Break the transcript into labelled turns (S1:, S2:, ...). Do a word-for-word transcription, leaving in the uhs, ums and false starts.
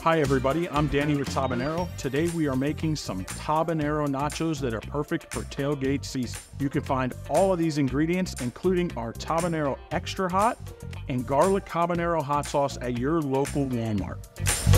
S1: Hi everybody, I'm Danny with Tabañero. Today we are making some Tabañero nachos that are perfect for tailgate season. You can find all of these ingredients, including our Tabañero Extra Hot and Garlic Habanero hot sauce at your local Walmart.